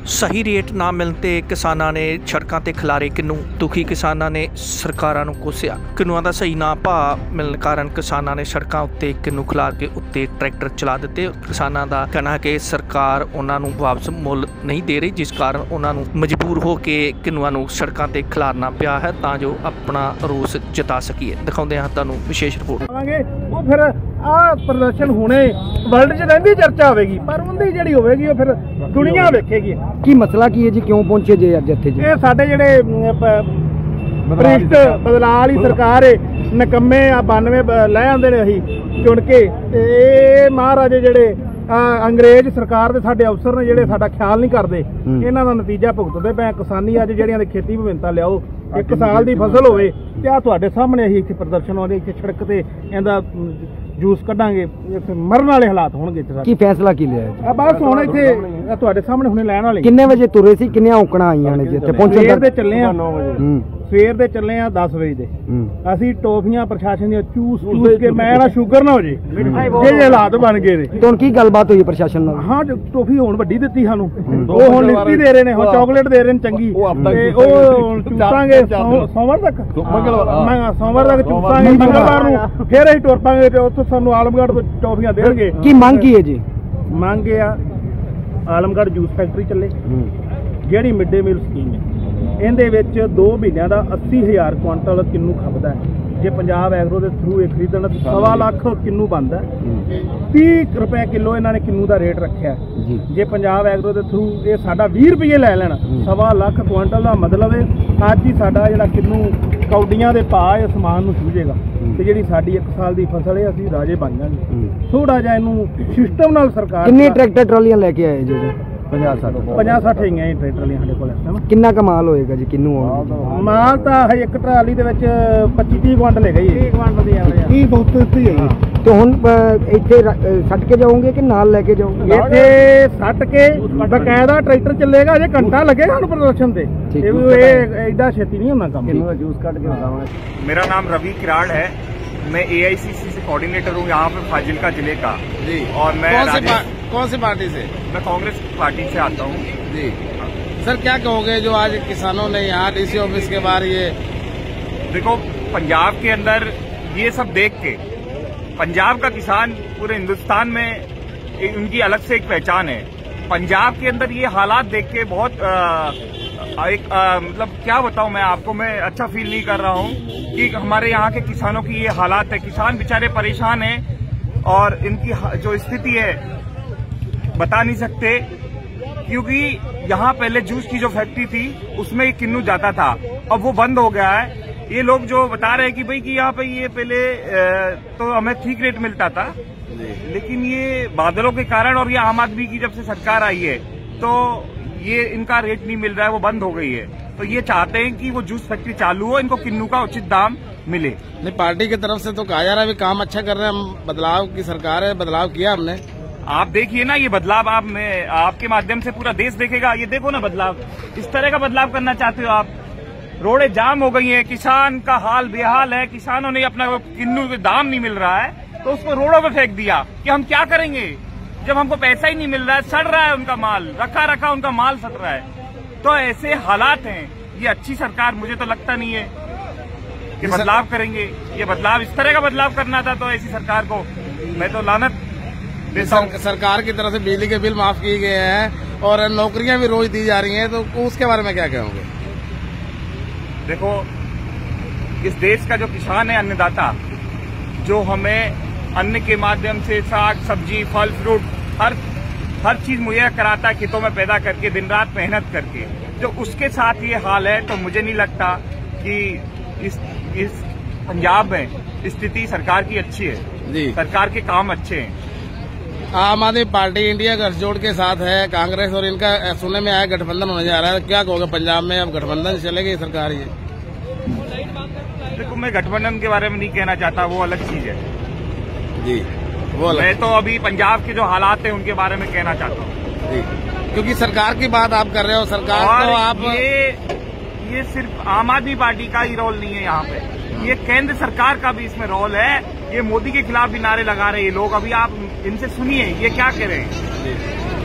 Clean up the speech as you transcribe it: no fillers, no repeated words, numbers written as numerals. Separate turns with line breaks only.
सही रेट ना मिलते किसानां ने सड़कों ते खिलारे किन्नू। दुखी किसानां ने सरकारां नूं कोसिया। किन्नुआं दा सही ना भाव मिलण कारण किसानां ने सड़कों उत्ते किन्नू खिलार के उत्ते ट्रैक्टर चला दिते। किसानां दा कहना कि सरकार उन्हां नूं वापस मुल नहीं दे रही, जिस कारण उन्हां नूं मजबूर हो के किन्नुआं नूं सड़कों ते खिलारना पिया है तां जो अपना रोस जता सकीए। दिखाउंदे हां तुहानूं विशेष रिपोर्ट।
वो फिर आ प्रदर्शन होने वर्ल्ड च रहिंदी चर्चा होगी, पर उनकी जिहड़ी होगी वो फिर दुनिया वेखेगी।
की मसला की है जी, क्यों पहुंचे जे अज इत्थे जी?
ये साडे जिहड़े भ्रिष्ट बदलाव वाली सरकार है, नकम्मे 92 लै आंदे ने असीं चुन के, ते महाराजे जिहड़े अंग्रेज सरकार दे साडे अफसर ने जिहड़े साडा ख्याल नहीं करदे, इन्हां दा नतीजा भुगतदे पए। किसानी अज जिहड़ियां दे खेती विभिन्नता लियाओ, एक साल दी फसल होवे ते आ तुहाडे सामने असीं इत्थे प्रदर्शन होणे, इत्थे सड़क ते इहदा जूस कढांगे, मरण वाले हालात होणगे।
की फैसला की लिया?
बस हुण इत्थे तुहाडे सामने हुणे लैण वाले।
किन्ने वजे तुरे सी, किन्ने औकड़ां आईयां ने जी इत्थे पहुंचण?
सवेर दे चले आ 9 वजे, सवेर दे चले आ 10 वजे दे। ਅਸੀਂ ਟੋਫੀਆਂ ਪ੍ਰਸ਼ਾਸਨ ਦੀਆਂ ਚੂਸ ਕੇ ਮੈਂ ਨਾ ਸ਼ੂਗਰ ਨਾ ਹੋ ਜੇ ਜੇ ਹਾਲਾਤ ਬਣ ਗਏ ਨੇ।
ਤੇ ਹੁਣ ਕੀ ਗੱਲਬਾਤ ਹੋਈ ਪ੍ਰਸ਼ਾਸਨ ਨਾਲ?
ਹਾਂ, ਟੋਫੀ ਹੁਣ ਵੱਡੀ ਦਿੱਤੀ ਸਾਨੂੰ, ਉਹ ਹੁਣ ਲਿਪਟੀ ਦੇ ਰਹੇ ਨੇ, ਹੁਣ ਚਾਕਲੇਟ ਦੇ ਰਹੇ ਨੇ ਚੰਗੀ, ਤੇ ਉਹ ਚੂਸਾਂਗੇ ਸੋਮਵਾਰ ਤੱਕ। ਮੈਂ ਸੋਮਵਾਰ ਤੱਕ ਚੂਸਾਂਗੇ, ਮੰਗਲਵਾਰ ਨੂੰ ਫਿਰ ਅਸੀਂ ਟੁਰ ਪਾਂਗੇ ਤੇ ਉੱਥੋਂ ਸਾਨੂੰ ਆਲਮਗੜ੍ਹ ਤੋਂ ਟੋਫੀਆਂ ਦੇਣਗੇ।
ਕੀ ਮੰਗ ਕੀ ਹੈ ਜੀ?
ਮੰਗ ਇਹ ਆ, ਆਲਮਗੜ੍ਹ ਜੂਸ ਫੈਕਟਰੀ ਚੱਲੇ, ਜਿਹੜੀ ਮਿਡ ਡੇ ਮੀਲ ਸਕੀਮ ਹੈ, ਇਹਦੇ ਵਿੱਚ 2 ਮਹੀਨਿਆਂ ਦਾ 80,000 ਕੁਆਂਟਲ ਕਿੰਨੂ ਖਪਦਾ ਹੈ। ਜੇ ਪੰਜਾਬ ਐਗਰੋ ਦੇ ਥਰੂ ਇਹ ਖਰੀਦਣ 1.25 ਲੱਖ ਕਿੰਨੂ ਬਣਦਾ, 30 ਰੁਪਏ ਕਿਲੋ ਇਹਨਾਂ ਨੇ ਕਿੰਨੂ ਦਾ ਰੇਟ ਰੱਖਿਆ। ਜੇ ਪੰਜਾਬ ਐਗਰੋ ਦੇ ਥਰੂ ਇਹ ਸਾਡਾ 20 ਰੁਪਏ ਲੈ ਲੈਣ, 1.25 ਲੱਖ ਕੁਆਂਟਲ ਦਾ ਮਤਲਬ ਹੈ ਅੱਜ ਹੀ ਸਾਡਾ ਜਿਹੜਾ ਕਿੰਨੂ ਕੌਡੀਆਂ ਦੇ ਭਾਅ ਅਸਮਾਨ ਨੂੰ ਛੂਜੇਗਾ, ਤੇ ਜਿਹੜੀ ਸਾਡੀ 1 ਸਾਲ ਦੀ ਫਸਲ ਹੈ ਅਸੀਂ ਰਾਜੇ ਬਣ ਜਾਵਾਂਗੇ। ਥੋੜਾ ਜਿਹਾ ਇਹਨੂੰ ਸਿਸਟਮ ਨਾਲ ਸਰਕਾਰ।
ਕਿੰਨੇ ਟਰੈਕਟਰ ਟਰਾਲੀਆਂ ਲੈ ਕੇ ਆਏ ਜੀ?
50-60 ਹੀ ਆ ਟਰੈਕਟਰ ਲਈ ਸਾਡੇ ਕੋਲ ਇਸ ਟਾਈਮ।
ਕਿੰਨਾ ਕਮਾਲ ਹੋਏਗਾ ਜੀ ਕਿੰਨੂ?
ਮਾਲ ਤਾਂ ਹੈ ਇੱਕ ਟਰਾਲੀ ਦੇ ਵਿੱਚ 25-30 ਕੁਆਂਟਲ ਹੈਗਾ ਜੀ। 30 ਕੁਆਂਟਲ ਦੀ ਐਵਰੇਜ 30 ਤੋਂ ਉੱਤੇ ਹੀ ਹੈ।
ਤੇ ਹੁਣ ਇੱਥੇ ਛੱਡ ਕੇ ਜਾਓਗੇ ਕਿ ਨਾਲ ਲੈ ਕੇ ਜਾਓਗੇ?
ਇੱਥੇ ਛੱਡ ਕੇ ਬਕਾਇਦਾ ਟਰੈਕਟਰ ਚੱਲੇਗਾ, ਜੇ ਘੰਟਾ ਲੱਗੇਗਾ ਸਾਨੂੰ ਪ੍ਰਦਰਸ਼ਨ ਤੇ। ਇਹ ਐਡਾ ਛੇਤੀ ਨਹੀਂ ਹੁੰਦਾ ਕੰਮ।
ਜੂਸ ਕੱਢ ਕੇ ਦਿਖਾਵਾਂਗੇ।
मेरा नाम रवि किराड़ है, मैं AICC से कोऑर्डिनेटर हूँ यहाँ पे फाजिलका जिले का जी। और मैं
कौन सी पार्टी से?
मैं कांग्रेस पार्टी से आता हूँ
जी। सर क्या कहोगे जो आज किसानों ने यहाँ DC ऑफिस के बाहर ये?
देखो, पंजाब के अंदर ये सब देख के पंजाब का किसान पूरे हिंदुस्तान में उनकी अलग से एक पहचान है। पंजाब के अंदर ये हालात देख के बहुत मतलब क्या बताऊं मैं आपको, मैं अच्छा फील नहीं कर रहा हूं कि हमारे यहाँ के किसानों की ये हालात है। किसान बेचारे परेशान हैं और इनकी जो स्थिति है बता नहीं सकते, क्योंकि यहाँ पहले जूस की जो फैक्ट्री थी उसमें किन्नू जाता था, अब वो बंद हो गया है। ये लोग जो बता रहे हैं कि भाई कि यहाँ पे ये पहले तो हमें ठीक रेट मिलता था, लेकिन ये बादलों के कारण और ये आम आदमी की जब से सरकार आई है तो ये इनका रेट नहीं मिल रहा है, वो बंद हो गई है। तो ये चाहते हैं कि वो जूस फैक्ट्री चालू हो, इनको किन्नू का उचित दाम मिले।
नहीं, पार्टी की तरफ से तो कहा जा रहा है भी काम अच्छा कर रहे हैं हम, बदलाव की सरकार है, बदलाव किया हमने।
आप देखिए ना ये बदलाव, आपके माध्यम से पूरा देश देखेगा। ये देखो ना बदलाव, इस तरह का बदलाव करना चाहते हो आप। रोडें जाम हो गई हैं, किसान का हाल बेहाल है। किसानों ने अपना किन्नू के दाम नहीं मिल रहा है तो उसको रोडों पे फेंक दिया कि हम क्या करेंगे जब हमको पैसा ही नहीं मिल रहा है। सड़ रहा है उनका माल, रखा उनका माल सड़ रहा है। तो ऐसे हालात हैं। ये अच्छी सरकार मुझे तो लगता नहीं है कि बदलाव करेंगे। ये बदलाव, इस तरह का बदलाव करना था तो ऐसी सरकार को मैं तो लानत देता हूं।
सरकार की तरफ से बिजली के बिल माफ किए गए हैं और नौकरियां भी रोज दी जा रही हैं, तो उसके बारे में क्या कहोगे?
देखो, इस देश का जो किसान है, अन्नदाता, जो हमें अन्न के माध्यम से साग सब्जी फल फ्रूट हर चीज मुहैया कराता है, खेतों में पैदा करके दिन रात मेहनत करके, जो उसके साथ ये हाल है, तो मुझे नहीं लगता कि इस पंजाब में स्थिति सरकार की अच्छी है जी। सरकार के काम अच्छे हैं।
आम आदमी पार्टी इंडिया गठजोड़ के साथ है, कांग्रेस और इनका सुनने में आया गठबंधन होने जा रहा है, क्या कहोगे पंजाब में अब गठबंधन चलेगी सरकार? ये
देखो, मैं गठबंधन के बारे में नहीं कहना चाहता, वो अलग चीज है
जी। वो अलग।
मैं तो अभी पंजाब के जो हालात हैं उनके बारे में कहना चाहता हूँ
जी, क्योंकि सरकार की बात आप कर रहे हो। सरकार
और
तो आप
ये सिर्फ आम आदमी पार्टी का ही रोल नहीं है यहाँ पे, ये केंद्र सरकार का भी इसमें रोल है। ये मोदी के खिलाफ भी नारे लगा रहे हैं ये लोग। अभी आप इनसे सुनिए ये क्या कह रहे हैं।